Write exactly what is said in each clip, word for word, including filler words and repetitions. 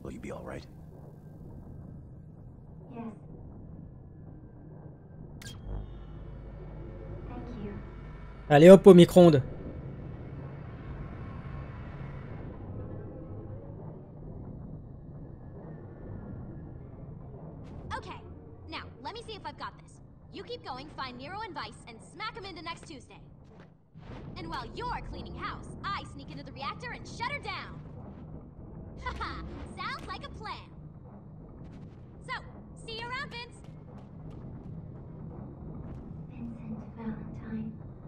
Will you be all right? Yes. Thank you. Allez hop au micro-ondes. Okay, now let me see if I've got this. You keep going, find Nero and Vice, and smack them into next Tuesday. And while you're cleaning house, I sneak into the reactor and shut her down. Haha, sounds like a plan. So, see you around, Vince. Vincent Valentine.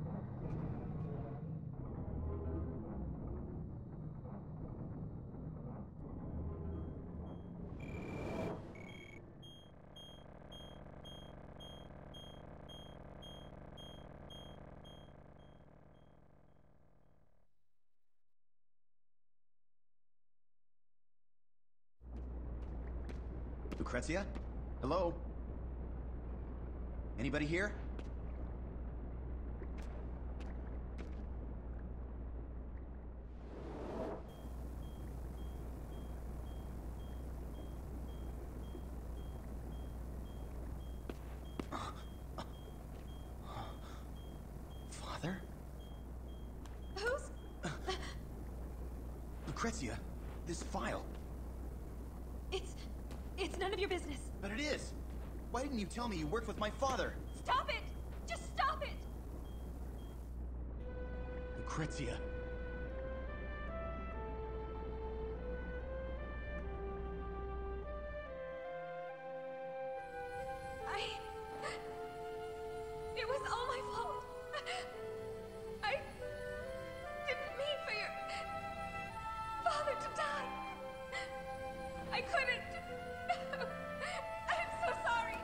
Lucrezia? Hello? Anybody here? Father? Who's... Lucrezia, this file. It's... it's none of your business. But it is. Why didn't you tell me you worked with my father? Stop it! Just stop it! Lucrezia. I... It was all my fault. I didn't mean for your father to die. I couldn't. I'm so sorry.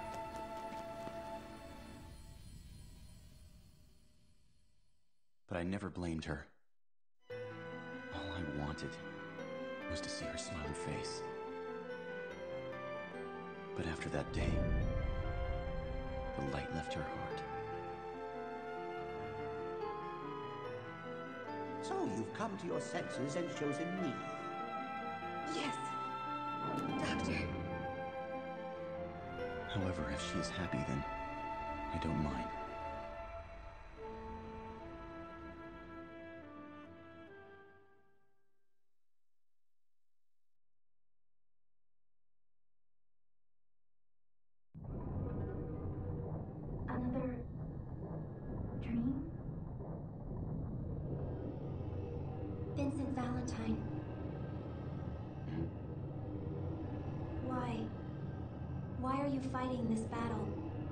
But I never blamed her. All I wanted was to see her smiling face. But after that day, the light left her heart. So you've come to your senses and chosen me. Yes, Doctor. However, if she is happy, then I don't mind. Another dream? Vincent Valentine. Why? Why are you fighting this battle?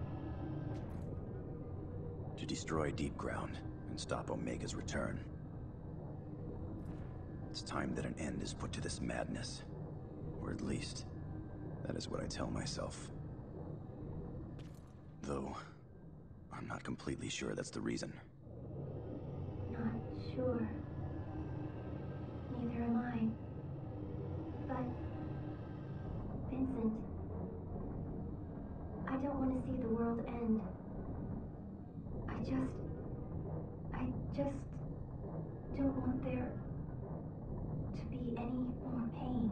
To destroy Deep Ground and stop Omega's return. It's time that an end is put to this madness. Or at least, that is what I tell myself. Though, I'm not completely sure that's the reason. Not sure. Neither am I. But... Vincent... I don't want to see the world end. I just... I just... don't want there... to be any more pain.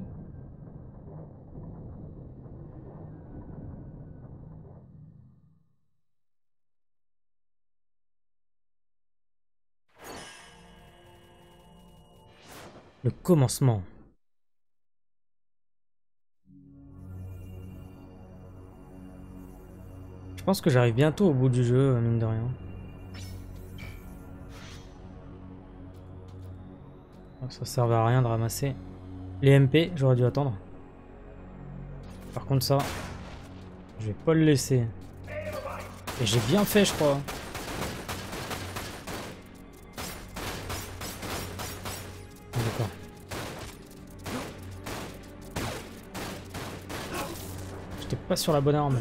Le commencement. Je pense que j'arrive bientôt au bout du jeu, mine de rien. Ça sert à rien de ramasser les M P, j'aurais dû attendre. Par contre ça, je vais pas le laisser. Et j'ai bien fait, je crois. D'accord. J'étais pas sur la bonne arme.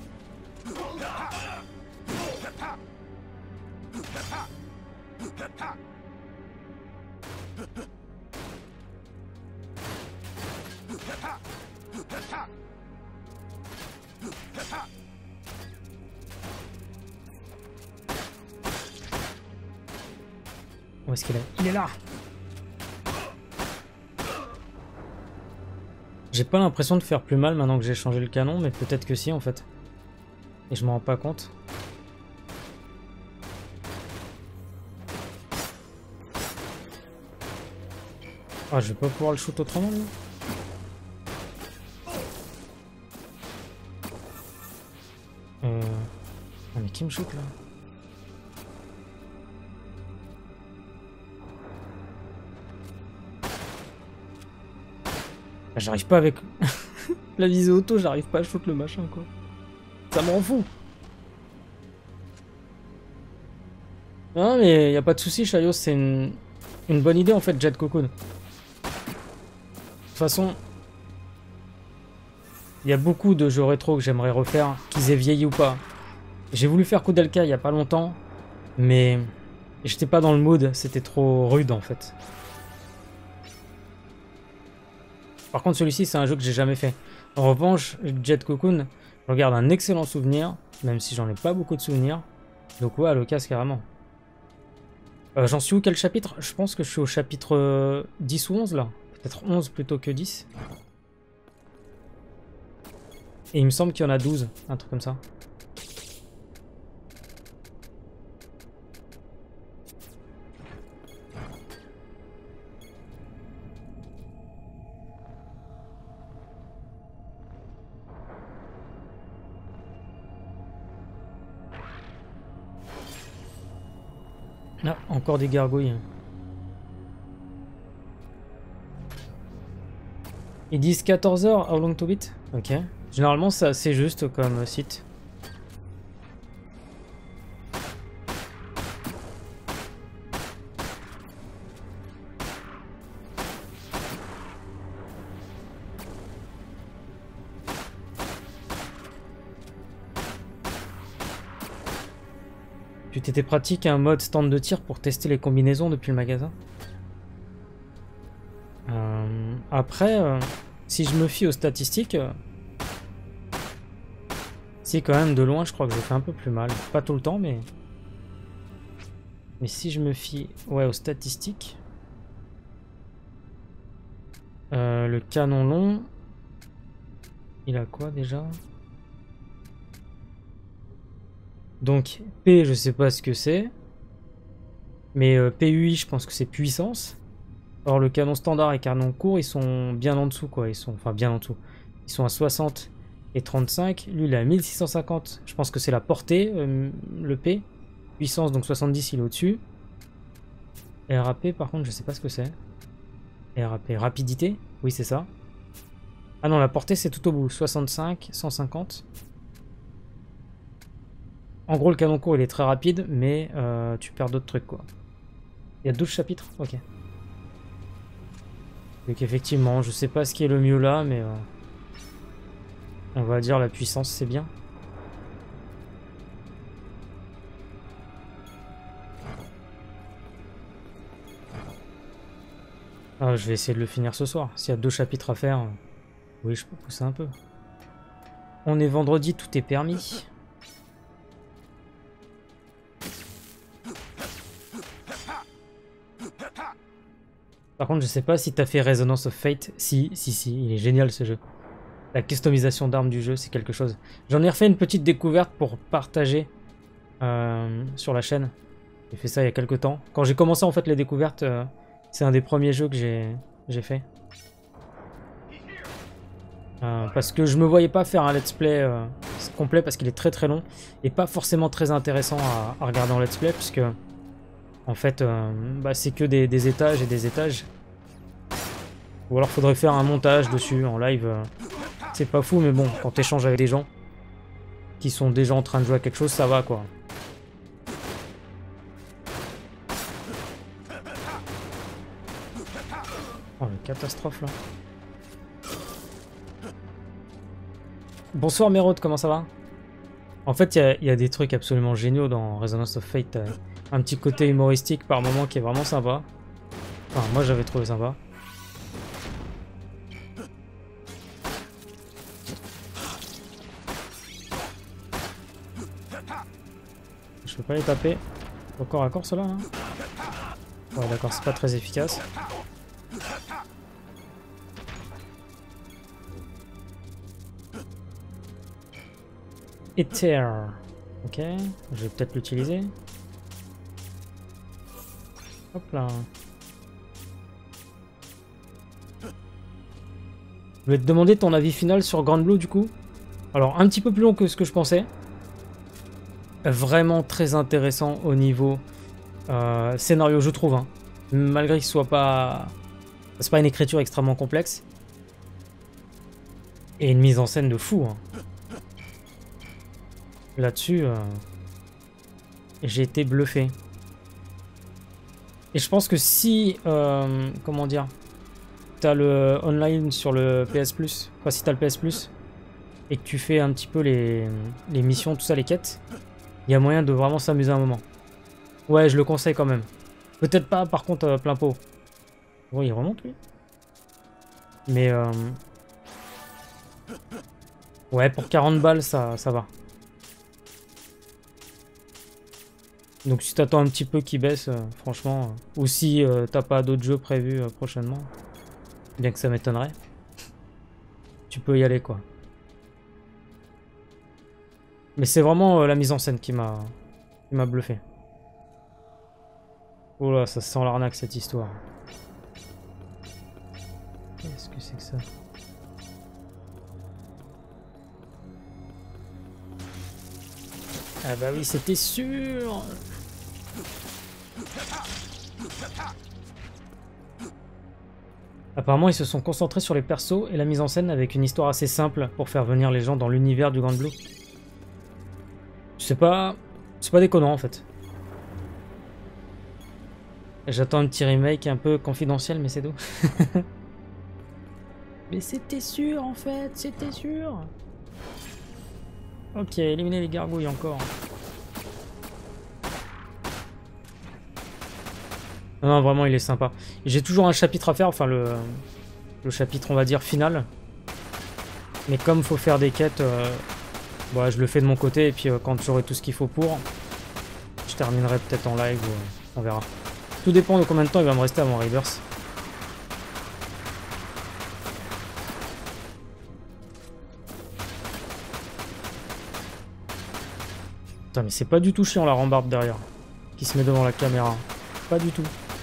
Où est-ce qu'il est? Il est là! J'ai pas l'impression de faire plus mal maintenant que j'ai changé le canon, mais peut-être que si en fait. Et je m'en rends pas compte. Ah, je vais pas pouvoir le shoot autrement, lui. Euh... Ah, mais qui me shoot là? Ah, j'arrive pas avec la visée auto, j'arrive pas à shoot le machin quoi. Ça m'en fout. Non mais y a pas de souci, Chaios, c'est une... une bonne idée en fait, Jet Cocoon. De toute façon, il y a beaucoup de jeux rétro que j'aimerais refaire, qu'ils aient vieilli ou pas. J'ai voulu faire Koudelka il y a pas longtemps, mais j'étais pas dans le mood, c'était trop rude en fait. Par contre, celui-ci, c'est un jeu que j'ai jamais fait. En revanche, Jet Cocoon, je regarde un excellent souvenir, même si j'en ai pas beaucoup de souvenirs. Donc ouais, à l'occasion, carrément. Euh, J'en suis où, quel chapitre? Je pense que je suis au chapitre euh, dix ou onze, là. Peut-être onze plutôt que dix. Et il me semble qu'il y en a douze, un truc comme ça. Ah, encore des gargouilles. Ils disent quatorze heures, how long to beat? Ok. Généralement, c'est assez juste comme site. Tu t'étais pratique un mode stand de tir pour tester les combinaisons depuis le magasin? euh, Après, euh, si je me fie aux statistiques, euh, si quand même de loin, je crois que je fais un peu plus mal. Pas tout le temps, mais... Mais si je me fie ouais, aux statistiques... Euh, le canon long... Il a quoi déjà? Donc P, je sais pas ce que c'est. Mais euh, P U I, je pense que c'est puissance. Or le canon standard et canon court, ils sont bien en dessous quoi. Ils sont, enfin bien en dessous. Ils sont à soixante et trente-cinq. Lui, il est à mille six cent cinquante. Je pense que c'est la portée, euh, le P. Puissance, donc soixante-dix, il est au-dessus. R A P, par contre, je sais pas ce que c'est. R A P, rapidité. Oui, c'est ça. Ah non, la portée, c'est tout au bout. soixante-cinq, cent cinquante. En gros, le canon court, il est très rapide, mais euh, tu perds d'autres trucs, quoi. Il y a douze chapitres? Ok. Donc effectivement, je sais pas ce qui est le mieux là, mais... Euh, on va dire la puissance, c'est bien. Ah, je vais essayer de le finir ce soir. S'il y a deux chapitres à faire, euh, oui, je peux pousser un peu. On est vendredi, tout est permis. Par contre, je sais pas si t'as fait Resonance of Fate. Si, si, si, il est génial ce jeu. La customisation d'armes du jeu, c'est quelque chose. J'en ai refait une petite découverte pour partager euh, sur la chaîne. J'ai fait ça il y a quelques temps. Quand j'ai commencé en fait les découvertes, euh, c'est un des premiers jeux que j'ai j'ai fait. Euh, parce que je me voyais pas faire un let's play euh, complet parce qu'il est très très long et pas forcément très intéressant à, à regarder en let's play puisque en fait euh, bah, c'est que des, des étages et des étages. Ou alors faudrait faire un montage dessus en live. Euh, c'est pas fou mais bon, quand t'échanges avec des gens qui sont déjà en train de jouer à quelque chose, ça va quoi. Oh la catastrophe là. Bonsoir Mérode, comment ça va? En fait, il y, y a des trucs absolument géniaux dans Resonance of Fate. Euh, un petit côté humoristique par moment qui est vraiment sympa. Enfin, moi j'avais trouvé sympa. Je peux pas les taper. Au corps à corps ceux-là hein. Ouais d'accord, c'est pas très efficace. Ether. Ok, je vais peut-être l'utiliser. Hop là. Je voulais te demander ton avis final sur Grand Blue du coup. Alors un petit peu plus long que ce que je pensais. Vraiment très intéressant au niveau euh, scénario je trouve. Hein. Malgré qu'il soit pas... C'est pas une écriture extrêmement complexe. Et une mise en scène de fou. Hein. Là-dessus, euh, j'ai été bluffé. Et je pense que si, euh, comment dire, t'as le online sur le P S Plus, enfin si t'as le P S Plus, et que tu fais un petit peu les, les missions, tout ça, les quêtes, il y a moyen de vraiment s'amuser un moment. Ouais, je le conseille quand même. Peut-être pas, par contre, euh, plein pot. Bon, il remonte, lui. Mais, euh... ouais, pour quarante balles, ça, ça va. Donc si t'attends un petit peu qu'il baisse, euh, franchement, euh, ou si euh, t'as pas d'autres jeux prévus euh, prochainement, bien que ça m'étonnerait, tu peux y aller quoi. Mais c'est vraiment euh, la mise en scène qui m'a qui m'a bluffé. Oh là, ça sent l'arnaque cette histoire. Qu'est-ce que c'est que ça? Ah bah oui, c'était sûr. Apparemment, ils se sont concentrés sur les persos et la mise en scène avec une histoire assez simple pour faire venir les gens dans l'univers du Grand Blue. C'est pas... C'est pas déconnant en fait. J'attends un petit remake un peu confidentiel, mais c'est tout. Mais c'était sûr en fait, c'était sûr. Ok, éliminer les gargouilles encore. Non, non, vraiment, il est sympa. J'ai toujours un chapitre à faire, enfin le, le chapitre, on va dire, final. Mais comme il faut faire des quêtes, euh, bah, je le fais de mon côté, et puis euh, quand j'aurai tout ce qu'il faut pour, je terminerai peut-être en live, ou, euh, on verra. Tout dépend de combien de temps il va me rester avant Rebirth. Putain, mais c'est pas du tout chiant la rambarde derrière, qui se met devant la caméra. Pas du tout.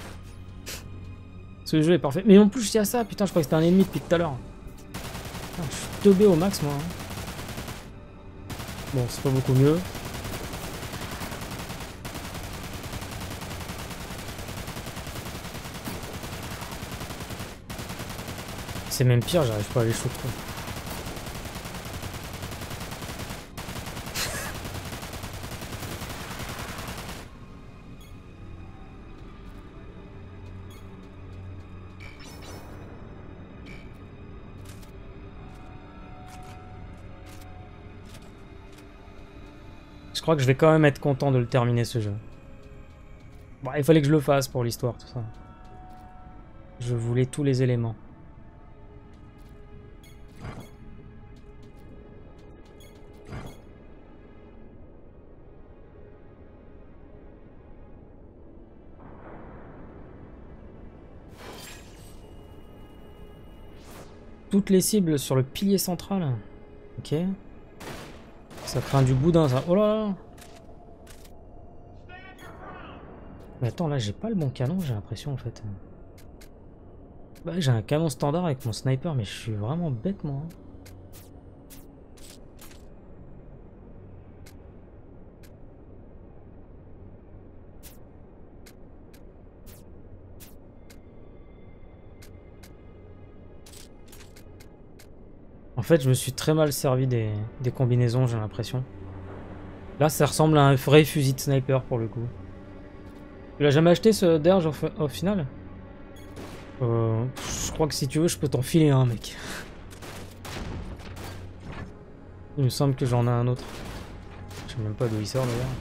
Ce jeu est parfait. Mais en plus, il y a ça. Putain, je crois que c'était un ennemi depuis tout à l'heure. Je suis teubé au max, moi. Bon, c'est pas beaucoup mieux. C'est même pire, j'arrive pas à les shooter. Je crois que je vais quand même être content de le terminer ce jeu. Bon, il fallait que je le fasse pour l'histoire, tout ça. Je voulais tous les éléments. Toutes les cibles sur le pilier central. Ok. Ça craint du boudin, ça. Oh là là. Mais attends, là, j'ai pas le bon canon, j'ai l'impression, en fait. Bah, j'ai un canon standard avec mon sniper, mais je suis vraiment bête, moi. En fait, je me suis très mal servi des, des combinaisons, j'ai l'impression. Là, ça ressemble à un vrai fusil de sniper, pour le coup. Tu l'as jamais acheté, ce Derge, au, au final? Euh, je crois que si tu veux, je peux t'en filer un, mec. Il me semble que j'en ai un autre. Je sais même pas d'où il sort, d'ailleurs.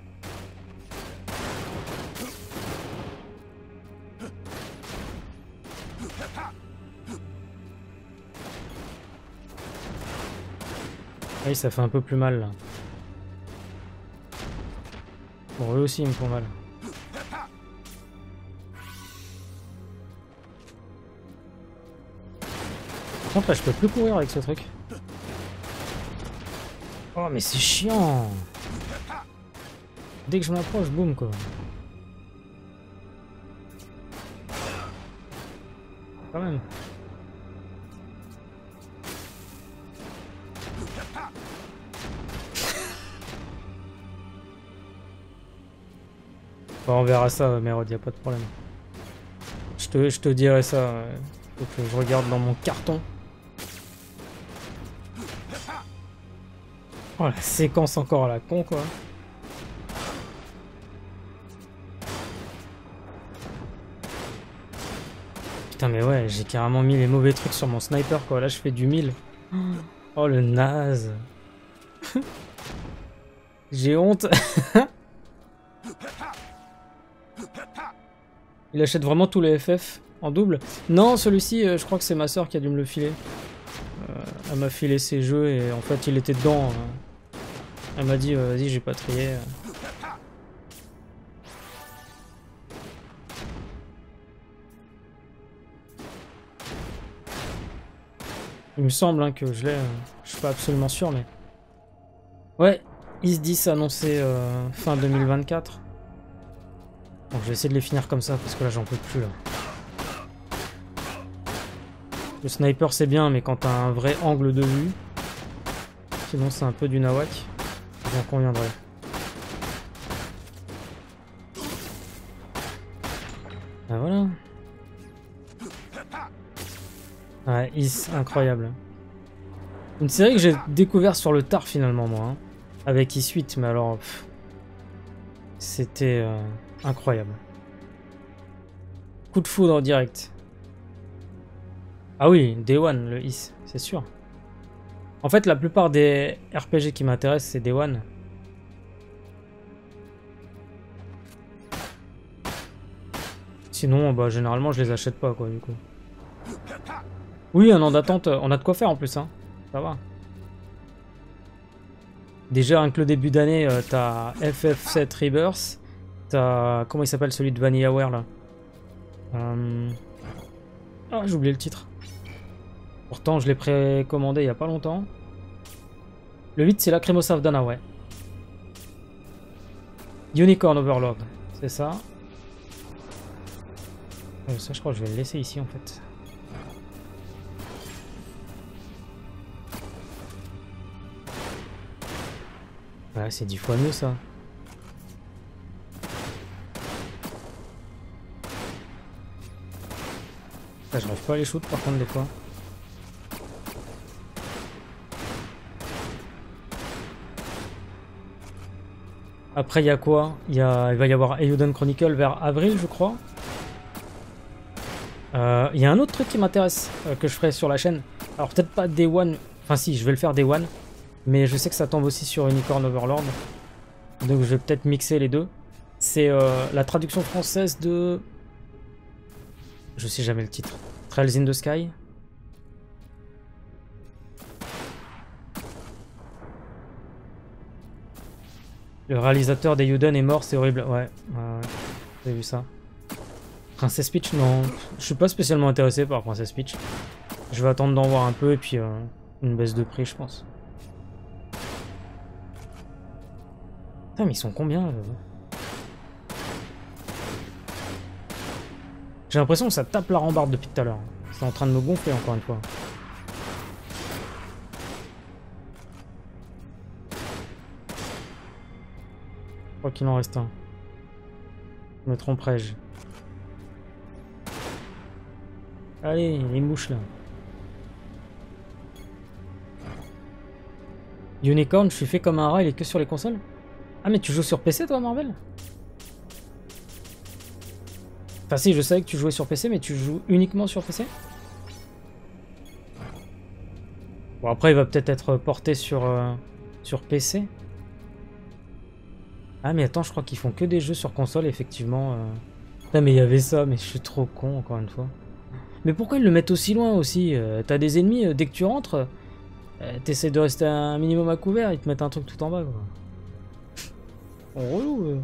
Oui, ça fait un peu plus mal, là. Bon, eux aussi, ils me font mal. Par contre, là, je peux plus courir avec ce truc. Oh mais c'est chiant. Dès que je m'approche, boum quoi. Quand même. Bon, on verra ça, Mérode, y a pas de problème. Je te, je te dirai ça. Ouais. Faut que je regarde dans mon carton. Oh la séquence encore à la con quoi. Putain mais ouais, j'ai carrément mis les mauvais trucs sur mon sniper quoi. Là je fais du mille. Oh le naze. J'ai honte. Il achète vraiment tous les F F en double? Non, celui-ci, euh, je crois que c'est ma soeur qui a dû me le filer. Euh, elle m'a filé ses jeux et en fait il était dedans. Euh. Elle m'a dit euh, vas-y j'ai pas trié. Il me semble hein, que je l'ai. Euh, je suis pas absolument sûr mais. Ouais, I S dix annoncé euh, fin deux mille vingt-quatre. Bon, je vais essayer de les finir comme ça parce que là j'en peux plus là. Le sniper c'est bien mais quand t'as un vrai angle de vue, sinon c'est un peu du nawak, j'en conviendrai. Ah voilà. Ouais, Is, incroyable. Une série que j'ai découvert sur le tard finalement moi, hein, avec Is huit, mais alors c'était euh, incroyable. Coup de foudre en direct. Ah oui, Day One, le Is, c'est sûr. En fait, la plupart des R P G qui m'intéressent, c'est Day One. Sinon, bah, généralement, je les achète pas, quoi, du coup. Oui, un an d'attente, on a de quoi faire en plus, hein. Ça va. Déjà, avec le début d'année, euh, t'as F F sept Rebirth. T'as... Comment il s'appelle celui de VanillaWare, là euh... Ah, j'ai oublié le titre. Pourtant, je l'ai précommandé il y a pas longtemps. Le huit, c'est Lacrimosa of Dana, ouais. Unicorn Overlord, c'est ça. Euh, ça, je crois que je vais le laisser ici, en fait. Ouais, c'est dix fois mieux, ça. Là, j'arrive pas à les shoot, par contre, des fois. Après, il y a quoi? Il y a... il va y avoir Eiyuden Chronicle vers avril, je crois. Euh, il y a un autre truc qui m'intéresse, euh, que je ferai sur la chaîne. Alors, peut-être pas Day One. Enfin, si, je vais le faire Day One. Mais je sais que ça tombe aussi sur Unicorn Overlord. Donc, je vais peut-être mixer les deux. C'est euh, la traduction française de... Je sais jamais le titre. Trails in the Sky. Le réalisateur d'Eiyuden est mort, c'est horrible. Ouais, ouais, ouais. J'ai vu ça. Princess Peach, non. Je suis pas spécialement intéressé par Princess Peach. Je vais attendre d'en voir un peu et puis euh, une baisse de prix, je pense. Putain, mais ils sont combien là? J'ai l'impression que ça tape la rambarde depuis tout à l'heure. C'est en train de me gonfler encore une fois. Je crois qu'il en reste un. Me tromperai-je? Allez, les mouches là. Unicorn, je suis fait comme un rat, il est que sur les consoles? Ah mais tu joues sur P C toi, Marvel? Enfin si, je savais que tu jouais sur P C, mais tu joues uniquement sur P C? Bon après il va peut-être être porté sur, euh, sur P C. Ah mais attends, je crois qu'ils font que des jeux sur console, effectivement. Euh... Putain mais il y avait ça, mais je suis trop con encore une fois. Mais pourquoi ils le mettent aussi loin aussi? euh, T'as des ennemis, euh, dès que tu rentres, euh, t'essaies de rester un minimum à couvert, ils te mettent un truc tout en bas quoi. Oh, relou euh.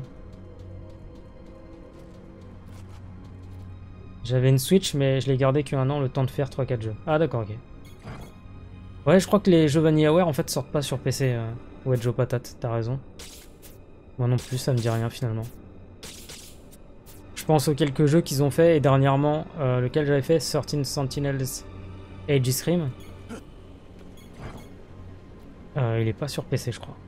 J'avais une Switch mais je l'ai gardé qu'un an le temps de faire trois quatre jeux. Ah d'accord, ok. Ouais, je crois que les jeux VanillaWare en fait sortent pas sur P C. Euh. Wedge aux patates, t'as raison. Moi non plus, ça me dit rien finalement. Je pense aux quelques jeux qu'ils ont fait et dernièrement, euh, lequel j'avais fait, thirteen Sentinels Aegis-Rim. Euh, il est pas sur P C, je crois.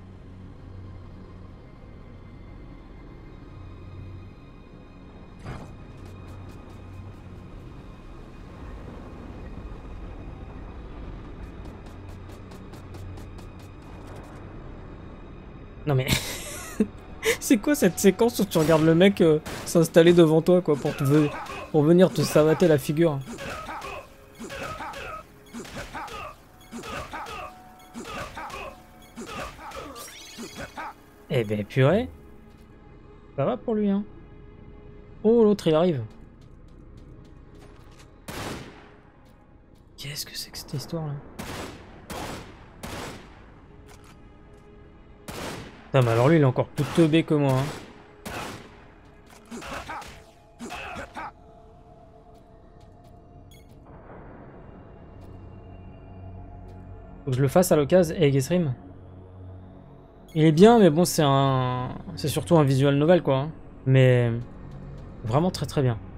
Non mais... C'est quoi cette séquence où tu regardes le mec euh, s'installer devant toi quoi pour, te, pour venir te savater la figure? Eh ben purée. Ça va pour lui hein. Oh l'autre il arrive. Qu'est-ce que c'est que cette histoire là? Putain, mais alors lui il est encore plus teubé que moi. Hein. Faut que je le fasse à l'occasion. Aegis-Rim. Il est bien, mais bon, c'est un. C'est surtout un visual novel quoi. Hein. Mais. Vraiment très très bien.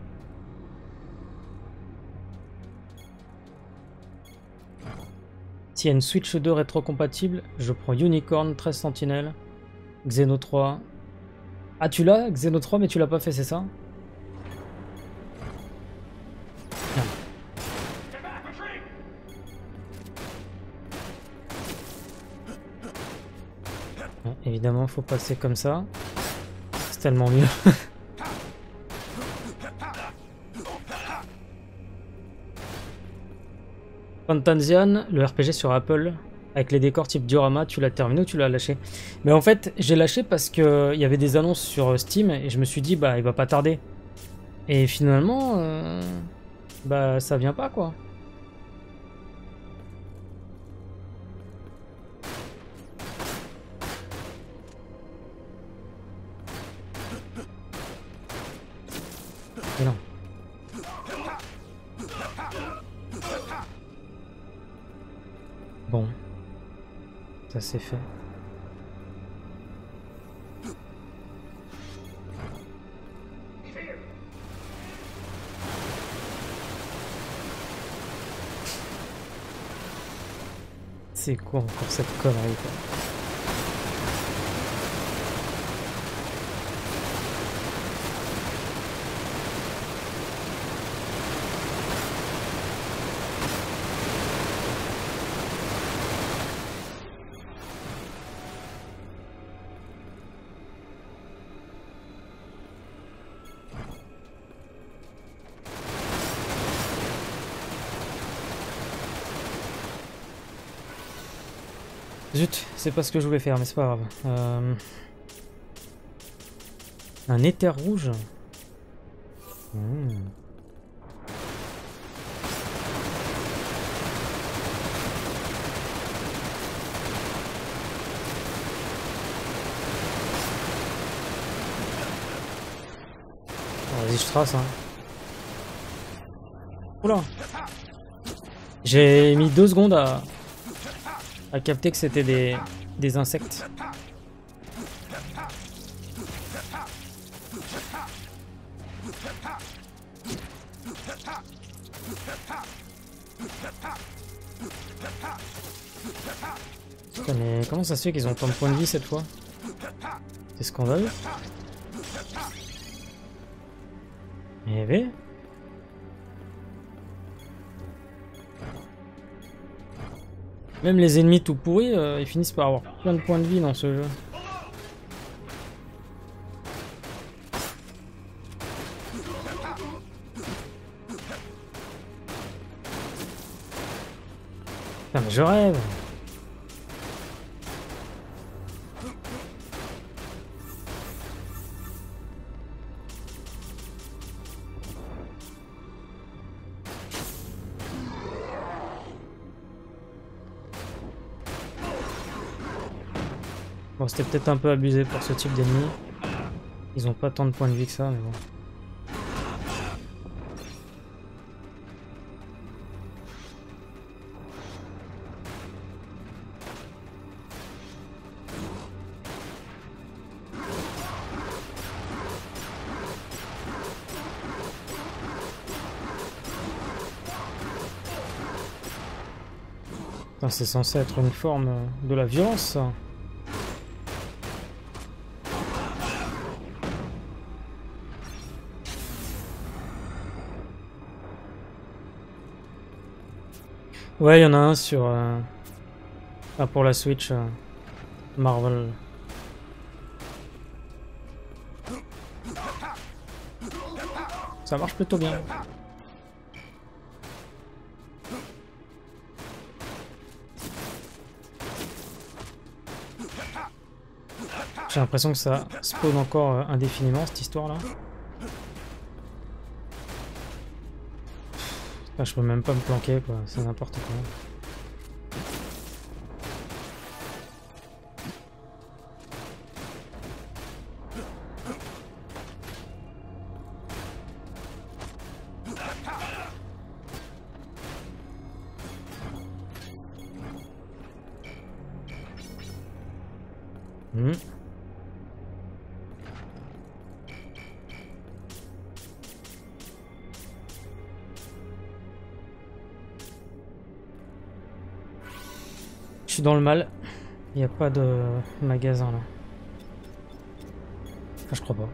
S'il y a une Switch deux rétrocompatible, je prends Unicorn, treize Sentinelles. Xeno trois. Ah tu l'as Xeno trois mais tu l'as pas fait c'est ça? Bon, évidemment faut passer comme ça. C'est tellement mieux. Fantasian, le R P G sur Apple. Avec les décors type diorama, tu l'as terminé ou tu l'as lâché? Mais en fait, j'ai lâché parce que il y avait des annonces sur Steam et je me suis dit, bah, il va pas tarder. Et finalement, euh, bah, ça vient pas, quoi. Et non. Bon. Ça c'est fait. C'est quoi encore cette connerie quoi? Zut, c'est pas ce que je voulais faire, mais c'est pas grave. Euh... Un éther rouge. Mmh. Vas-y, je trace. Hein. Oula. J'ai mis deux secondes à... à capter que c'était des, des insectes. Putain, mais comment ça se fait qu'ils ont tant de points de vie cette fois? C'est scandaleux. Eh ben... Même les ennemis tout pourris, euh, ils finissent par avoir plein de points de vie dans ce jeu. Putain mais je rêve. Bon, c'était peut-être un peu abusé pour ce type d'ennemis. Ils ont pas tant de points de vie que ça, mais bon. Putain, c'est censé être une forme de la violence, ça. Ouais, il y en a un sur... Euh... Ah, pour la Switch, euh... Marvel. Ça marche plutôt bien. J'ai l'impression que ça spawn encore euh, indéfiniment, cette histoire-là. Putain, je peux même pas me planquer, quoi. C'est n'importe quoi. Hmm. Je suis dans le mal. Il n'y a pas de magasin là. Enfin, je crois pas.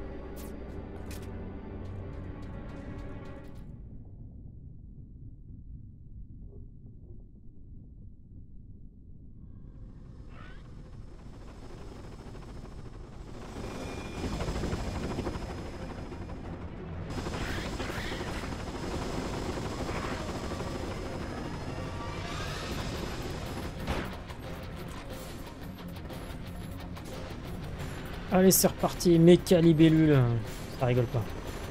Allez, c'est reparti, méca libellule, ça rigole pas.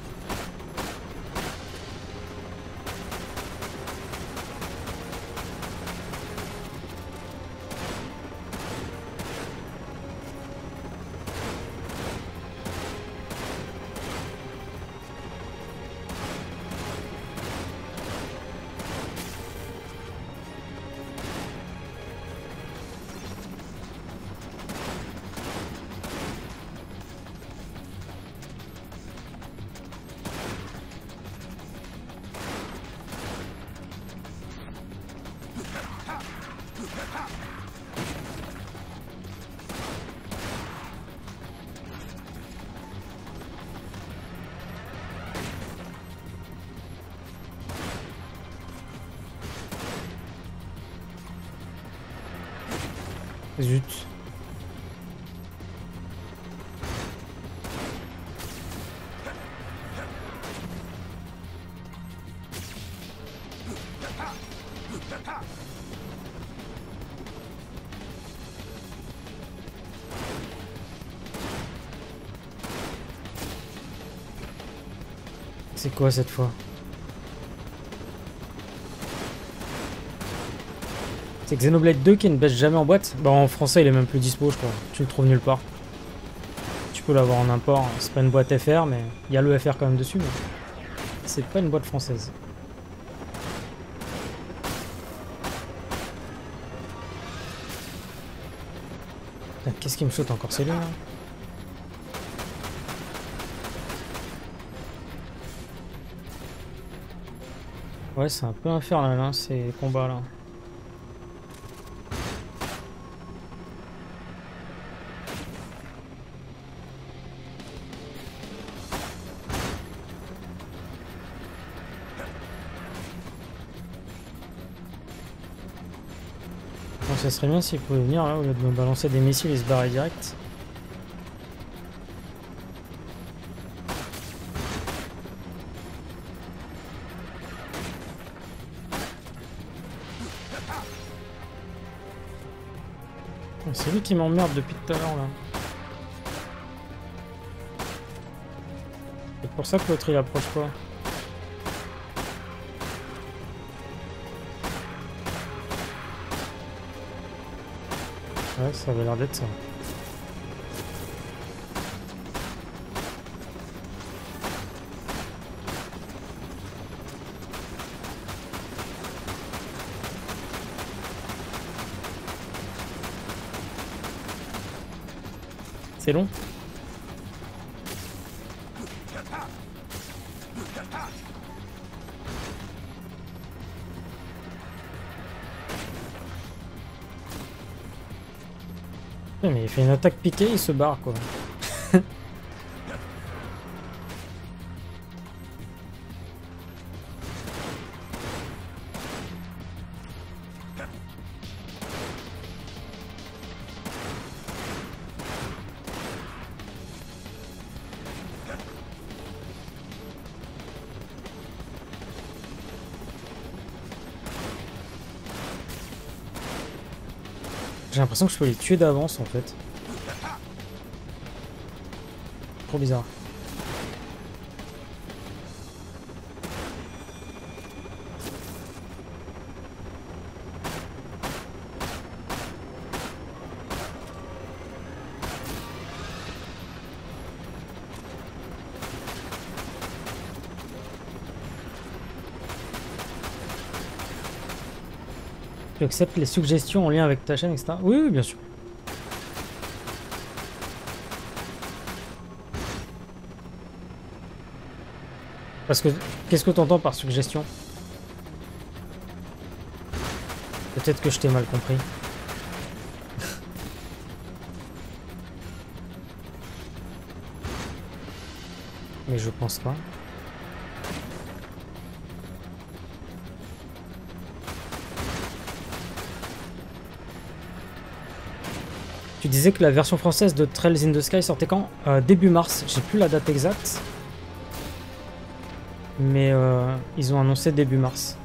Zut. C'est quoi cette fois? C'est Xenoblade deux qui ne baisse jamais en boîte. Bah en français il est même plus dispo je crois. Tu le trouves nulle part. Tu peux l'avoir en import. C'est pas une boîte F R mais il y a le F R quand même dessus. Mais c'est pas une boîte française. Qu'est-ce qui me saute encore? C'est lui là? Ouais, c'est un peu infernal hein, ces combats là. Bon, ça serait bien s'il pouvait venir là au lieu de me balancer des missiles et se barrer direct. C'est lui qui m'emmerde depuis tout à l'heure là. C'est pour ça que l'autre il approche pas. Ouais, ça avait l'air d'être ça. C'est long. Mais il fait une attaque piquée, il se barre quoi. J'ai l'impression que je peux les tuer d'avance en fait. Trop bizarre. Tu acceptes les suggestions en lien avec ta chaîne, et cetera. Oui, oui, bien sûr. Parce que, qu'est-ce que tu entends par suggestion? Peut-être que je t'ai mal compris. Mais je pense pas. Tu disais que la version française de Trails in the Sky sortait quand? euh, Début mars, j'ai plus la date exacte. Mais euh, ils ont annoncé début mars.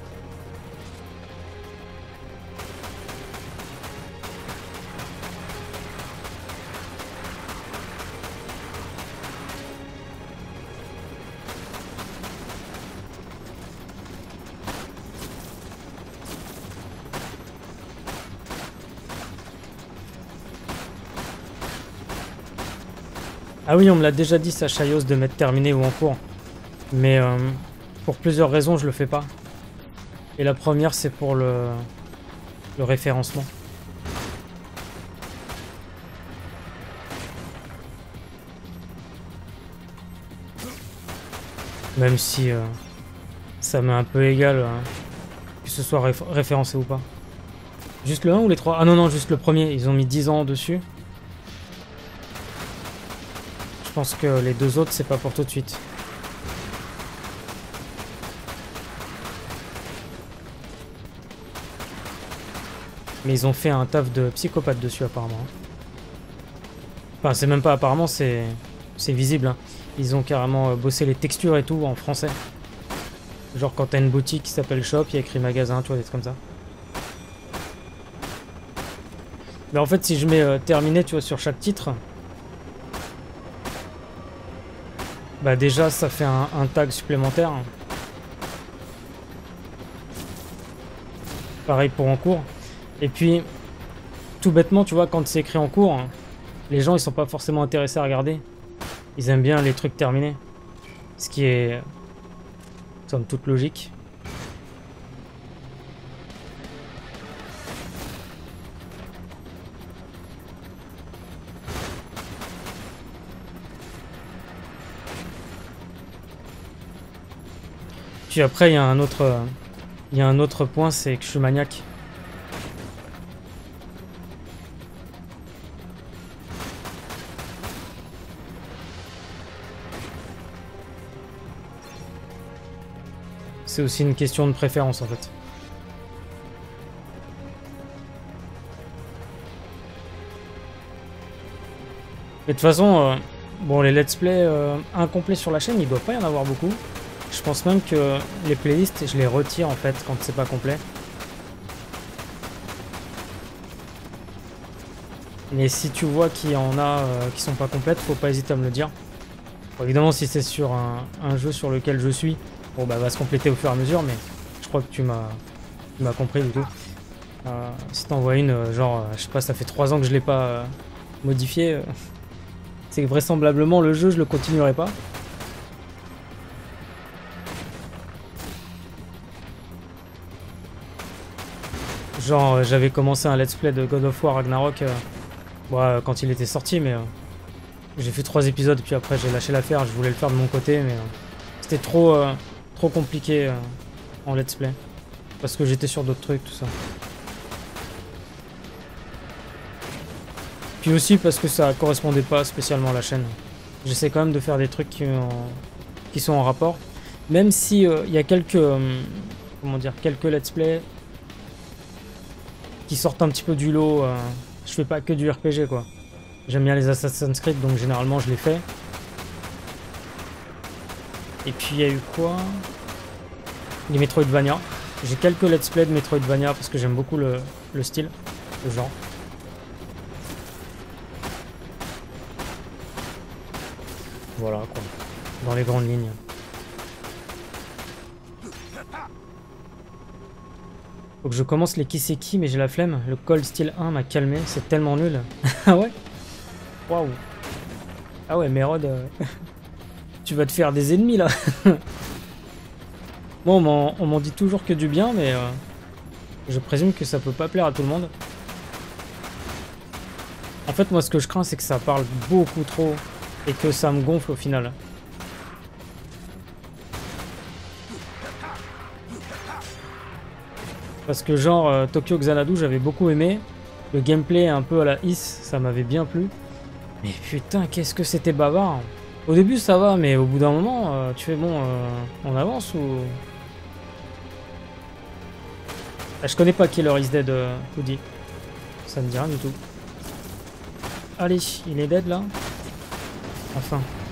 Ah oui, on me l'a déjà dit, ça, Chaios, de mettre terminé ou en cours. Mais euh, pour plusieurs raisons, je le fais pas. Et la première, c'est pour le, le référencement. Même si euh, ça m'est un peu égal euh, que ce soit réf référencé ou pas. Juste le un ou les trois? Ah non, non, juste le premier. Ils ont mis dix ans dessus. Je pense que les deux autres, c'est pas pour tout de suite. Mais ils ont fait un taf de psychopathe dessus, apparemment. Enfin, c'est même pas apparemment, c'est c'est visible. Hein. Ils ont carrément bossé les textures et tout en français. Genre quand t'as une boutique qui s'appelle Shop, il y a écrit magasin, tu vois, des trucs comme ça. Mais en fait, si je mets euh, terminé, tu vois, sur chaque titre... Bah déjà ça fait un, un tag supplémentaire. Pareil pour en cours. Et puis tout bêtement, tu vois, quand c'est écrit en cours, les gens ils sont pas forcément intéressés à regarder. Ils aiment bien les trucs terminés. Ce qui est somme toute logique. Puis après, il y a un autre, euh, il y a un autre point, c'est que je suis maniaque. C'est aussi une question de préférence en fait. Mais de toute façon, euh, bon, les let's play euh, incomplets sur la chaîne, il doit pas y en avoir beaucoup. Je pense même que les playlists, je les retire en fait quand c'est pas complet. Mais si tu vois qu'il y en a euh, qui sont pas complètes, faut pas hésiter à me le dire. Bon, évidemment, si c'est sur un, un jeu sur lequel je suis, bon bah va se compléter au fur et à mesure, mais je crois que tu m'as tu m'as compris du tout. Euh, si t'en vois une, euh, genre, euh, je sais pas, ça fait trois ans que je l'ai pas euh, modifié, euh, c'est que vraisemblablement le jeu, je le continuerai pas. Genre, euh, j'avais commencé un let's play de God of War Ragnarok euh, bon, euh, quand il était sorti, mais euh, j'ai fait trois épisodes, puis après j'ai lâché l'affaire. Je voulais le faire de mon côté, mais euh, c'était trop, euh, trop compliqué euh, en let's play. Parce que j'étais sur d'autres trucs, tout ça. Puis aussi parce que ça correspondait pas spécialement à la chaîne. J'essaie quand même de faire des trucs qui, en... qui sont en rapport. Même si il euh, y a quelques... Euh, comment dire, quelques let's play qui sortent un petit peu du lot. Euh, je fais pas que du R P G quoi. J'aime bien les Assassin's Creed donc généralement je les fais. Et puis il y a eu quoi? Les Metroidvania. J'ai quelques let's play de Metroidvania parce que j'aime beaucoup le, le style, le genre. Voilà quoi, dans les grandes lignes. Faut que je commence les Kiseki mais j'ai la flemme. Le Cold Steel un m'a calmé, c'est tellement nul. Ah ouais? Waouh. Ah ouais, Mérode, euh... tu vas te faire des ennemis là. Bon, on m'en dit toujours que du bien, mais euh, je présume que ça peut pas plaire à tout le monde. En fait, moi, ce que je crains, c'est que ça parle beaucoup trop et que ça me gonfle au final. Parce que genre, euh, Tokyo Xanadu, j'avais beaucoup aimé. Le gameplay un peu à la Is, ça m'avait bien plu. Mais putain, qu'est-ce que c'était bavard. Au début, ça va, mais au bout d'un moment, euh, tu fais bon, euh, on avance ou... Ah, je connais pas Killer is Dead, euh, Woody. Ça me dit rien du tout. Allez, il est dead là. Enfin.